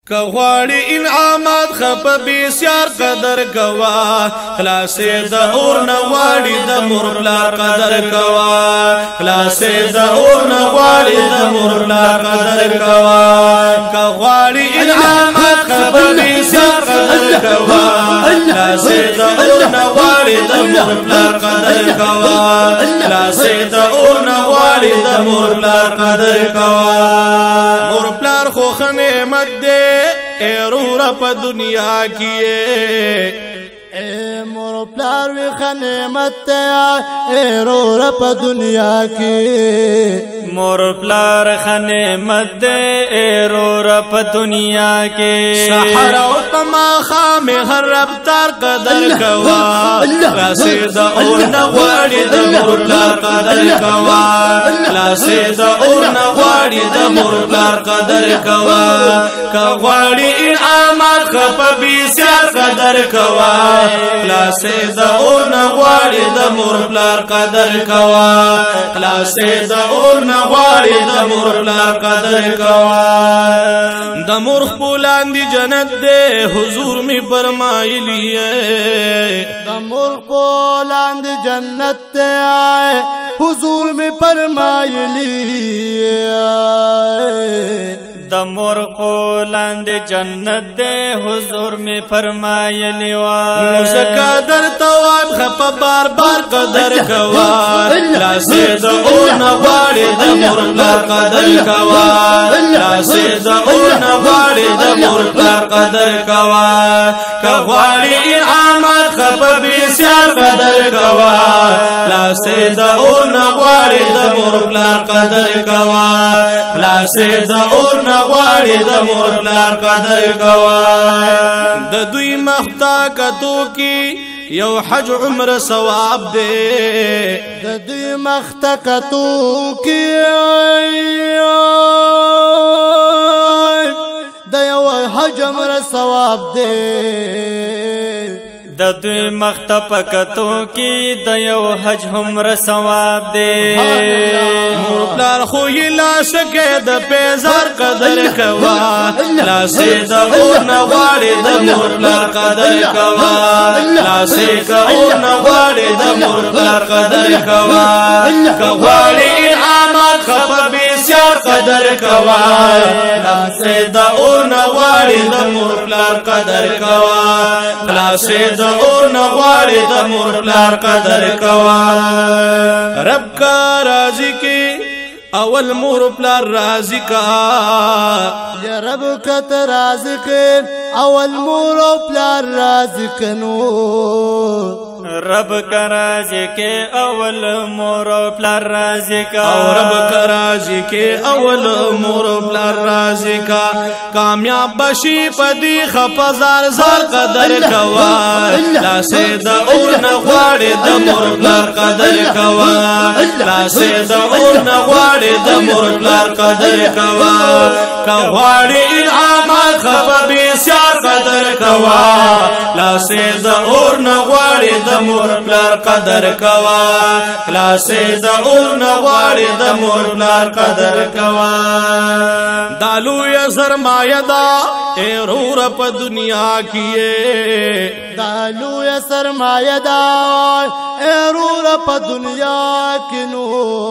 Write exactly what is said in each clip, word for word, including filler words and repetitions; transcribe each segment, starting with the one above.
کغواړي انعامات خپ بسیار قدر کوا خلاصې د اور نه غواړي د مور پلار قدر کوا خلاصې د اور نه غواړي د مور پلار قدر کوا کغواړي انعامات خپ بسیار قدر کوا خلاصې د اور نه غواړي د مور پلار قدر کوا خلاصې د اور نه غواړي د مور پلار قدر کوا مور پلار خو نعمت دے اے رورا پا دنیا کیے اے مور پلار وی نعمت اے رورا پا دنیا کیے مور پلار نعمت اے رورا پا دنیا کے سحر او پما خام ہر رفتار قدر کوا لاسے دا اور نغواڑی دا مور پلار قدر کوا لاسے دا اور نغواڑی دا مور پلار قدر کوا کغواڑی انعامات خپا بیسیار قدر کوا لاسے دا اور نغواڑی دا مور پلار قدر کوا لاسے دا اور نغواڑی دا مور پلار قدر کوا دا مور خپولان دی جنت دے حضور می فرمایلی ہے دا مور خپولان دی جنت دے آئے حضور می فرمایلی ہے د مور خولان د جنت دے حضور میں فرمایلی وا زکا در تواب خپ بار بار قدر کوا لاسے د اور نغواړي د مور پلار قدر کوا لاسے د اور نغواړي د مور پلار قدر کوا کغواړي انعامات خپ بسیار قدر کوا لاسے د اور نغواړي د مور پلار قدر کوا لاسے د اور غواړي د مور پلار قدر کوا د دوی مختا کتو کی یو حج عمر ثواب دے د دوی مختا کتو کی د یو حج عمر ثواب دے د دوی مختپ کتو کی د یو حج عمر ثواب دے مور پلار خو یې لاسکه د پیزار قدر کوا لاسې د اور نه غواړي د مور پلار قدر کوا لاسې د اور نه غواړي د مور پلار قدر کوا کغواړي انعامات خپ بسیار قدر کوا لاسې د اور نه غواړي د مور پلار قدر کوا لاسې د اور نغواړي د مور پلار قدر کوا رب کا راضی کی اول مور پلار راضی کا یا رب کا راضی کی اول مور پلار راضی کنو رب کا راضی کے اول مور پلار راضی کا رب کا راضی کے اول مور پلار راضی کا کامیاب بشی پدی خپزار زار قدر کوا لاسے د اور نغواړي د مور پلار قدر کوا لاسے د اور نغواړي د مور پلار قدر کوا کغواړي انعامات خپ بسیار قدر کوا لاسے د اور نغواړي د مور پلار قدر کوا لاسے د اور نغواړي د مور پلار قدر کوا دالو یا سرمایہ دا اے رور په دنیا کیے دالو یا سرمایہ دا اے رور په دنیا کینو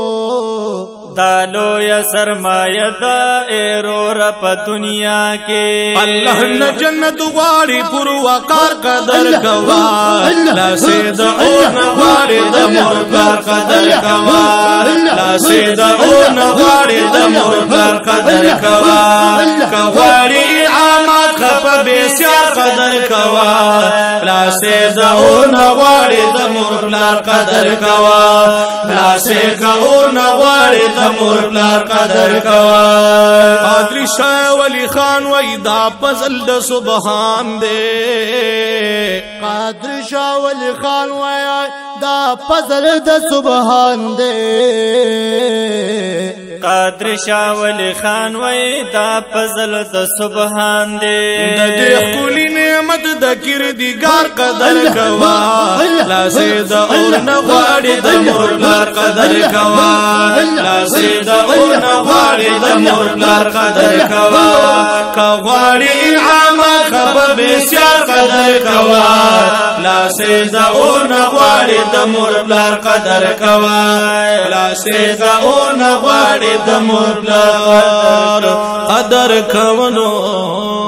دالو یا سرمایہ دا اے رور په دنیا کے اللہ نے جنت غواړي پر وقار قدر کوا لاسے د اور نغواړي د مور پلار قدر کوا لاسے د اور نغواړي د مور پلار قدر کوا کغواړي انعامات خپ بسیار قدر کوا لاسے د اور نغواړي د مور پلار قدر کوا لاسے د اور نغواړي د مور پلار قدر کوا قادری شاه ولی خان وای دا پزل د سبحان دے قادری شاه ولی خان وای دا فضل د سبحان دے قادر شاه ولی خان وای دا فضل د سبحان دے د دې خولي نعمت د کردګار قدر کوا لاسه د اور نه غواړي د مور پلار قدر کوا لاسه د اور نه غواړي د مور پلار قدر کوا کا غواړي انعام خبر بسیار قدر کوا لاسه د اور نه غواړي د مور پلار قدر کوا لاسه د اور نه غواړي د مور پلار قدر کونو